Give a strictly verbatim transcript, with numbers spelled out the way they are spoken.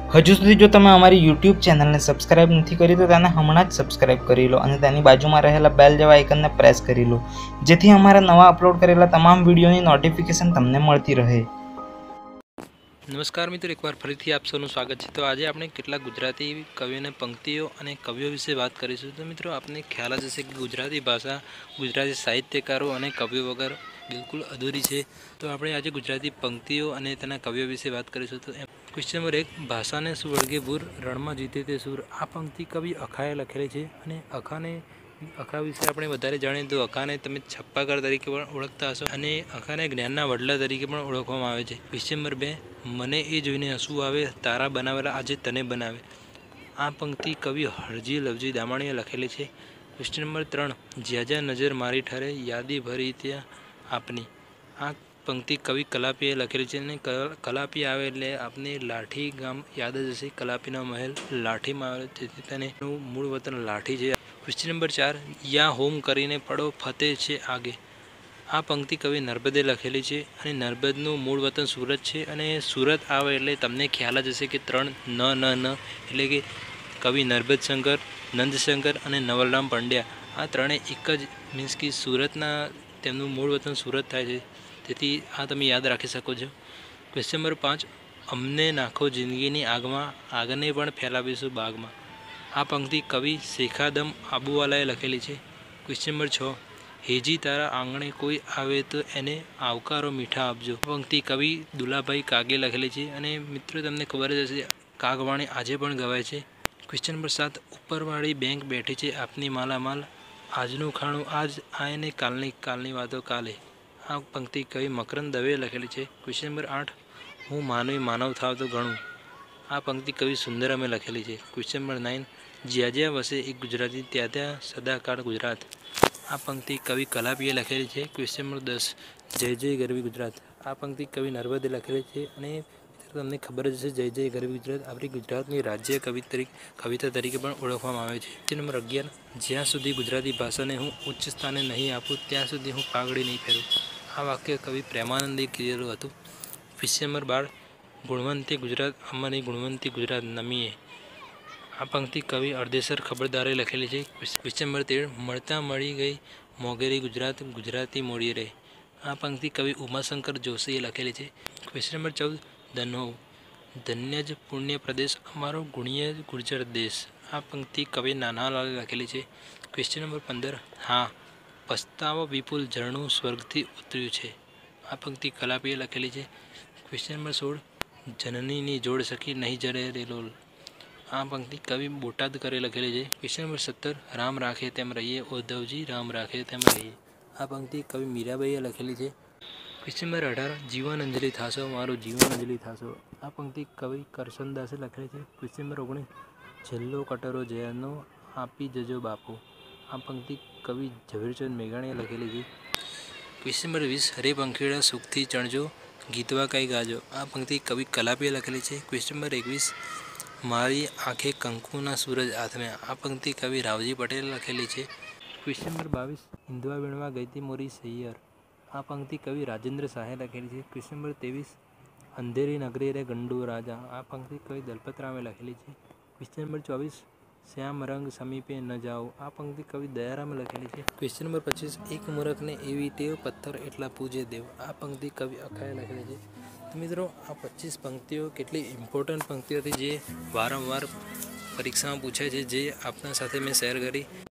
હજુ સુધી જો તમે અમારી યુટ્યુબ ચેનલને સબસ્ક્રાઇબ નથી કરી તો તેને હમણાં જ સબસ્ક્રાઇબ કરી લો અને તેની બાજુમાં રહેલા બેલ જેવા આઇકનને પ્રેસ કરી લો, જેથી અમારા નવા અપલોડ કરેલા તમામ વિડીયોની નોટિફિકેશન તમને મળતી રહે। નમસ્કાર મિત્રો, એકવાર ફરીથી આપ સૌનું સ્વાગત છે। તો આજે આપણે કેટલાક ગુજરાતી કવિઓની પંક્તિઓ અને કવિઓ વિશે વાત કરીશું। તો મિત્રો, આપને ખ્યાલ જ હશે કે ગુજરાતી ભાષા ગુજરાતી સાહિત્યકારો અને કવિઓ વગર બિલકુલ અધૂરી છે। તો આપણે આજે ગુજરાતી પંક્તિઓ અને તેના કવિઓ વિશે વાત કરીશું। તો ક્વેશ્ચન નંબર એક, ભાષાને સુવળગે ભૂર, રણમાં જીતે તે સૂર। આ પંક્તિ કવિ અખાએ લખેલી છે અને અખાને અખા વિશે આપણે વધારે જાણીએ તો અખાને તમે છપ્પાકાર તરીકે પણ ઓળખતા હશો અને અખાને જ્ઞાનના વડલા તરીકે પણ ઓળખવામાં આવે છે। ક્વેશ્ચન નંબર બે, મને એ જોઈને હસવું આવે, તારા બનાવેલા આજે તને બનાવે। આ પંક્તિ કવિ હરજી લવજી દામાણીએ લખેલી છે। ક્વેશ્ચન નંબર ત્રણ, જ્યાં જ્યાં નજર મારી ઠરે, યાદી ભરી ત્યાં આપની। આ પંક્તિ કવિ કલાપીએ લખેલી છે અને કલાપી આવે એટલે આપને લાઠી ગામ યાદ જ હશે। કલાપીનો મહેલ લાઠીમાં આવે તેથી તેનું મૂળ વતન લાઠી છે। ક્વેશ્ચન નંબર ચાર, યા હોમ કરીને પડો ફતેહ છે આગે। આ પંક્તિ કવિ નર્મદે લખેલી છે અને નર્મદનું મૂળ વતન સુરત છે અને સુરત આવે એટલે તમને ખ્યાલ જ હશે કે ત્રણ ન ન ન એટલે કે કવિ નર્મદ શંકર, નંદશંકર અને નવલરામ પંડ્યા આ ત્રણેય એક જ મીન્સ કે સુરતના તેમનું મૂળ વતન સુરત થાય છે, તેથી આ તમે યાદ રાખી શકો છો। ક્વેશ્ચન નંબર પાંચ, અમને નાખો જિંદગીની આગમાં, આગને પણ ફેલાવીશું બાગમાં। આ પંક્તિ કવિ શેખાદમ આબુવાલાએ લખેલી છે। ક્વેશ્ચન નંબર છ, હેજી તારા આંગણે કોઈ આવે તો એને આવકારો મીઠા આપજો। આ પંક્તિ કવિ દુલાભાઈ કાગે લખેલી છે અને મિત્રો તમને ખબર જ હશે કાગવાણી આજે પણ ગવાય છે। ક્વેશ્ચન નંબર સાત, ઉપરવાળી બેંક બેઠી છે આપની માલામાલ, આજનું ખાણું આજ આયને કાલની કાલની વાતો કાલે। આ પંક્તિ કવિ મકરંદ દવેએ લખેલી છે। ક્વેશ્ચન નંબર આઠ, હું માનવી માનવ થાવ તો ઘણું। આ પંક્તિ કવિ સુંદરમે લખેલી છે। ક્વેશ્ચન નંબર નાઇન, જ્યાં જ્યાં વસે એક ગુજરાતી ત્યાં ત્યાં સદાકાળ ગુજરાત। આ પંક્તિ કવિ કલાપીએ લખેલી છે। ક્વેશ્ચન નંબર દસ, જય જય ગરવી ગુજરાત। આ પંક્તિ કવિ નર્મદે લખેલી છે અને તમને ખબર જ હશે જય જય ગરવી ગુજરાત આપણી ગુજરાતની રાજ્ય કવિ તરીકે કવિતા તરીકે પણ ઓળખવામાં આવે છે। ક્વેશ્ચન નંબર અગિયાર, જ્યાં સુધી ગુજરાતી ભાષાને હું ઉચ્ચ સ્થાને નહીં આપું ત્યાં સુધી હું પાઘડી નહીં પહેરું। આ વાક્ય કવિ પ્રેમાનંદે કીધેલું હતું। ક્વેશ્ચન નંબર બાર, ગુણવંતી ગુજરાત અમારી ગુણવંતી ગુજરાત નમીએ। આ પંક્તિ કવિ અર્ધેસર ખબરદારે લખેલી છે। ક્વેશ્ચન નંબર તેર, મળતા મળી ગઈ મોગેરી ગુજરાત ગુજરાતી મોડી રહે। આ પંક્તિ કવિ ઉમાશંકર જોશીએ લખેલી છે। ક્વેશ્ચન નંબર ચૌદ, ધન્નો ધન્ય જ પુણ્ય પ્રદેશ અમારો ગુણીય ગુર્જર દેશ। આ પંક્તિ કવિ નાનાલાલે લખેલી છે। ક્વેશ્ચન નંબર પંદર, હા પસ્તાવો વિપુલ ઝરણું સ્વર્ગથી ઉતર્યું છે। આ પંક્તિ કલાપીએ લખેલી છે। ક્વેશ્ચન નંબર સોળ, જનનીની જોડ સખી નહીં જરે રેલોલ। આ પંક્તિ કવિ બોટાદ કરે લખેલી છે। ક્વેશ્ચન નંબર સત્તર, રામ રાખે તેમ રહીએ ઉદ્ધવજી રામ રાખે તેમ રહીએ। આ પંક્તિ કવિ મીરાબાઈએ લખેલી છે। ક્વેશ્ચન નંબર અઢાર, જીવન અંજલિ થાશો મારું જીવન અંજલિ થાશો। આ પંક્તિ કવિ કરશનદાસે લખેલી છે। ક્વેશ્ચન નંબર ઓગણીસ, છેલ્લો કટરો ઝેરનો આપી જજો બાપુ। આ પંક્તિ કવિ ઝવેરચંદ મેઘાણીએ લખેલી છે। ક્વેશ્ચન નંબર વીસ, હરે પંખીડા સુખથી ચણજો ગીતવા કઈ ગાજો। આ પંક્તિ કવિ કલાપીએ લખેલી છે। ક્વેશ્ચન નંબર એકવીસ, મારી આંખે કંકુના સૂરજ આથમ્યા। આ પંક્તિ કવિ રાવજી પટેલે લખેલી છે। ક્વેશ્ચન નંબર બાવીસ, ઈંધવા વીણવા ગઈતી મોરી સૈયર। આ પંક્તિ કવિ રાજેન્દ્ર શાહે લખેલી છે। ક્વેશ્ચન નંબર ત્રેવીસ, અંધેરી નગરી રે ગંડુ રાજા। આ પંક્તિ કવિ દલપતરામે લખેલી છે। ક્વેશ્ચન નંબર ચોવીસ, શ્યામ રંગ સમીપે ન જાઓ। આ પંક્તિ કવિ દયારામે લખેલી છે। ક્વેશ્ચન નંબર પચીસ, એક મૂરખને એવી ટેવ પથ્થર એટલા પૂજે દેવ। આ પંક્તિ કવિ અખાએ લખેલી છે। તો મિત્રો, આ પચીસ પંક્તિઓ કેટલી ઇમ્પોર્ટન્ટ પંક્તિઓ હતી જે વારંવાર પરીક્ષામાં પૂછાય છે, જે આપના સાથે મેં શેર કરી।